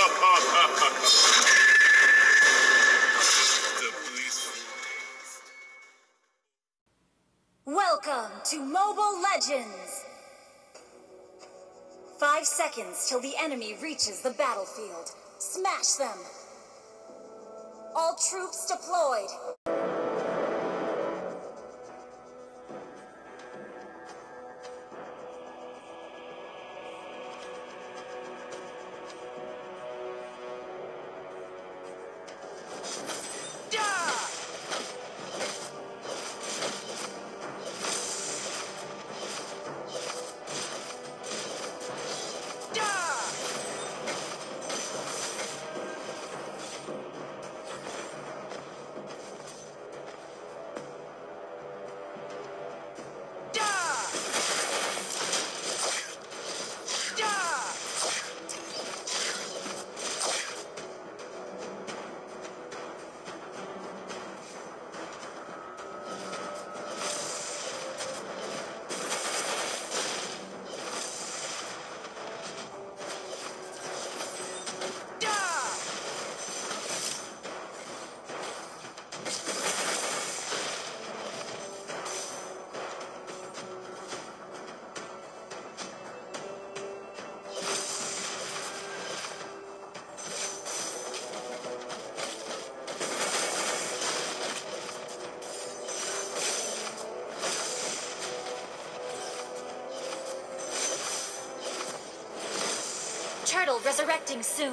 Welcome to Mobile Legends! 5 seconds till the enemy reaches the battlefield. Smash them! All troops deployed! Turtle resurrecting soon.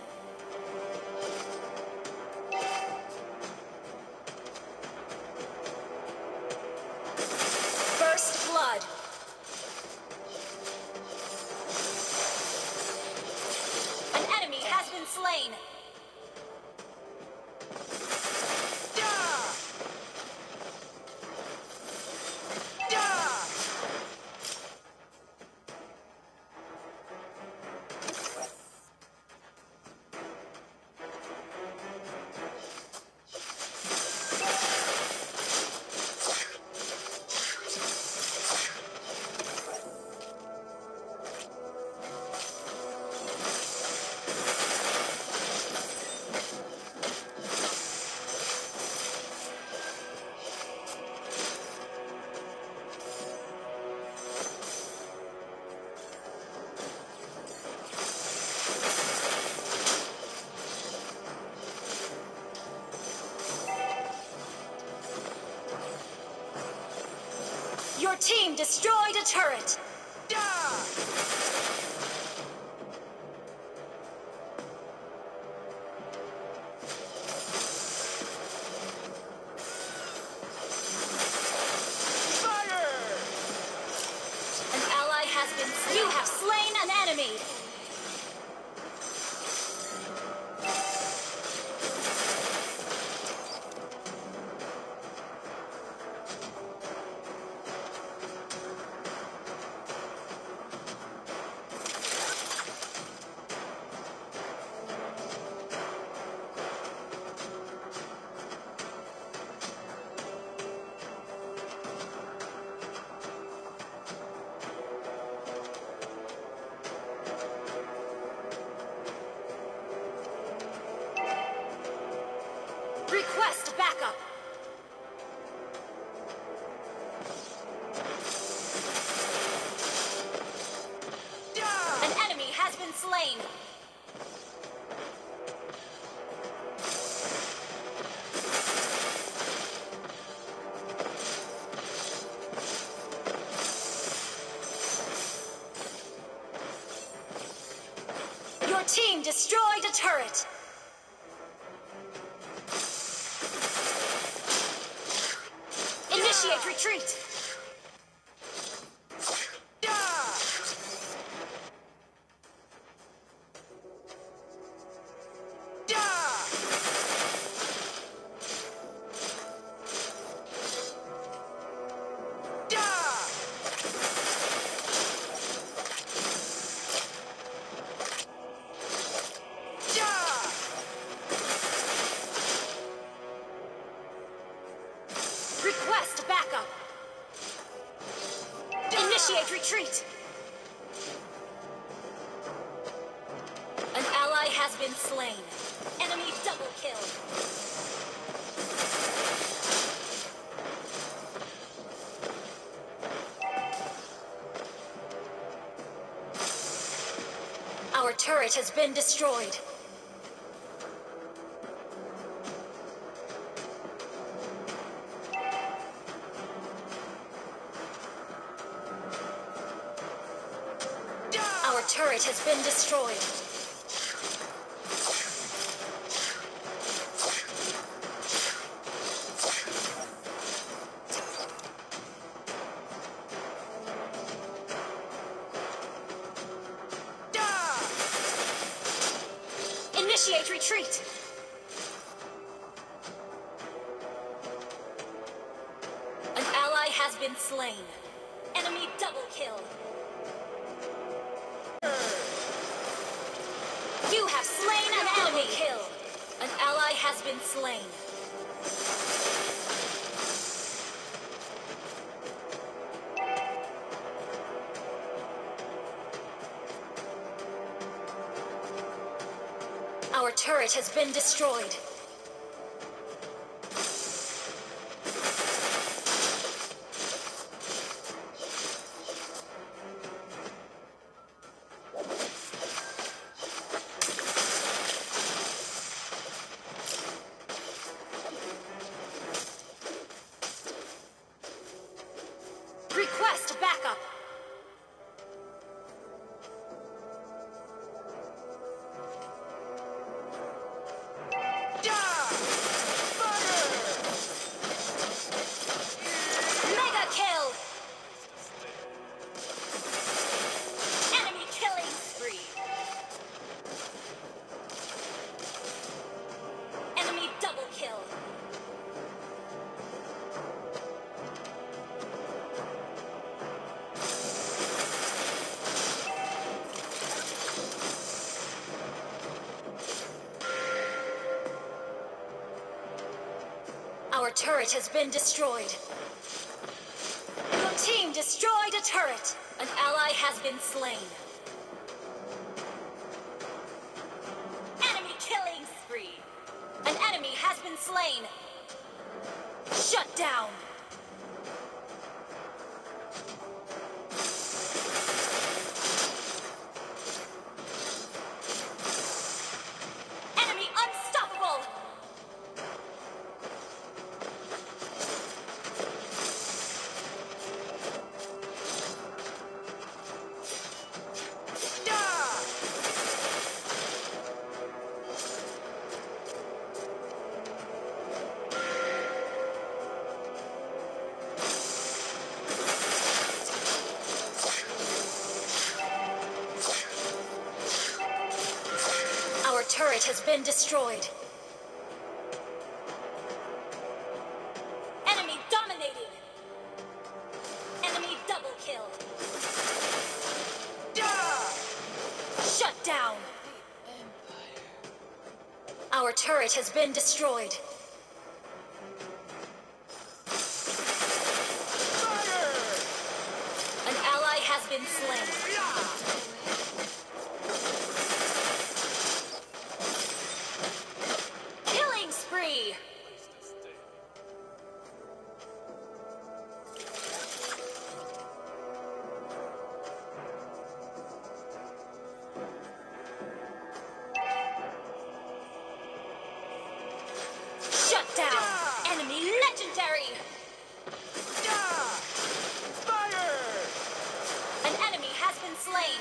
First blood. An enemy has been slain. Your team destroyed a turret! Fire! An ally has been slain. You have slain an enemy! Request backup! An enemy has been slain! Your team destroyed a turret! Initiate retreat! Request backup! has been slain. Enemy double kill. Our turret has been destroyed. Our turret has been destroyed. Initiate retreat! An ally has been slain. Enemy double kill. You have slain an enemy! Kill. An ally has been slain. Our turret has been destroyed. Request backup! Mega kill! Enemy killing spree! Enemy double kill! Our turret has been destroyed. Your team destroyed a turret. An ally has been slain. Enemy killing spree. An enemy has been slain. Shut down. Enemy unstoppable. Our turret has been destroyed. Enemy dominated. Enemy double kill. Shut down. Our turret has been destroyed. An ally has been slain. Killing spree! Shut down! Enemy legendary! An enemy has been slain!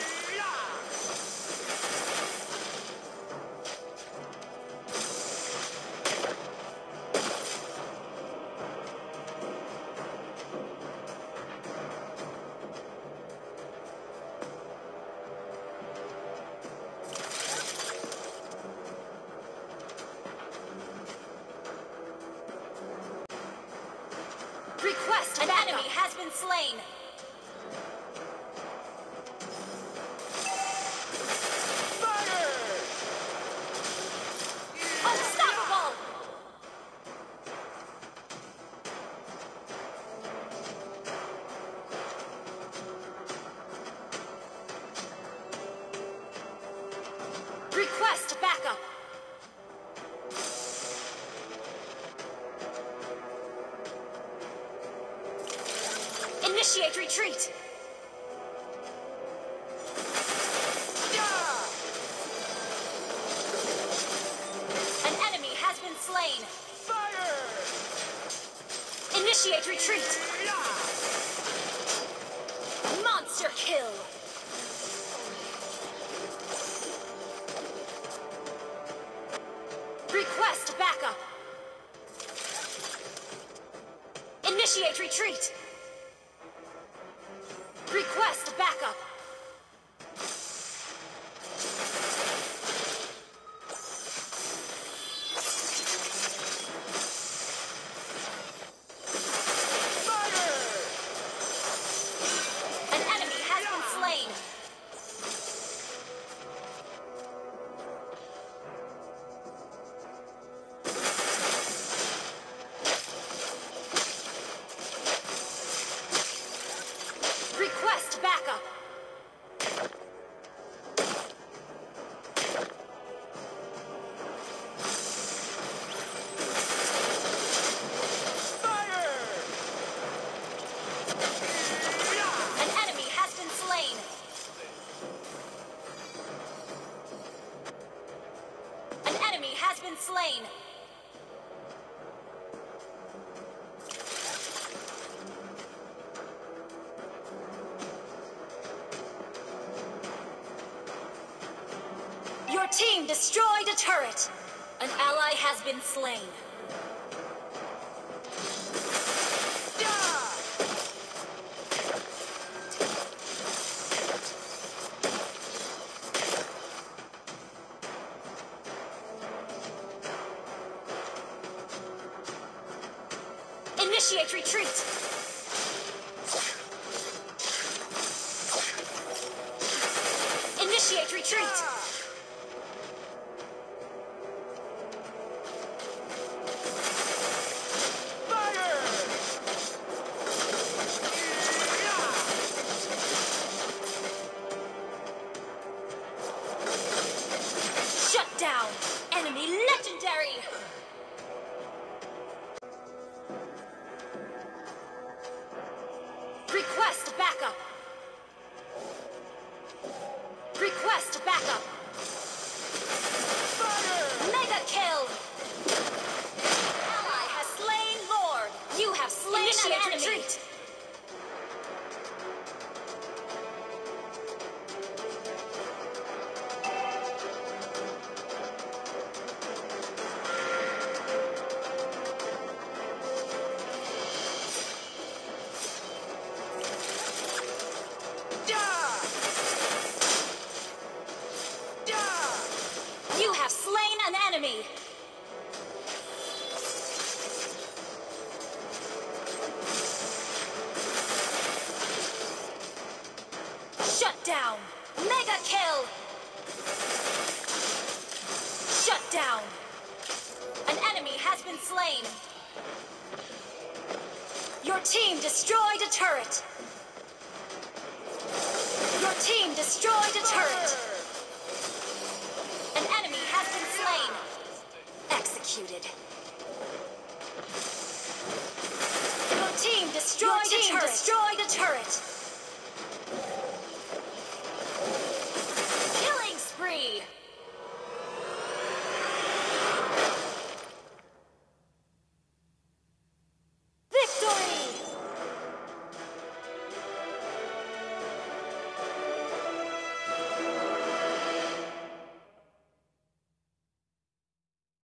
Request an enemy has been slain! Unstoppable! Request backup. Initiate retreat. An enemy has been slain. Fire! Initiate retreat. Monster kill. Request backup. Initiate retreat. Request backup. An enemy has been slain. Request backup. An enemy has been slain. An enemy has been slain. Your team destroyed a turret. An ally has been slain. Initiate retreat. Initiate retreat. Shut down. Enemy legendary. Request backup. Request backup. Mega kill. Ally has slain Lord. You have slain an enemy. Retreat. You have slain an enemy. Shut down. Mega kill. Shut down. An enemy has been slain. Your team destroyed a turret. Your team destroyed a turret. An enemy has been slain. Executed. Your team destroyed a turret.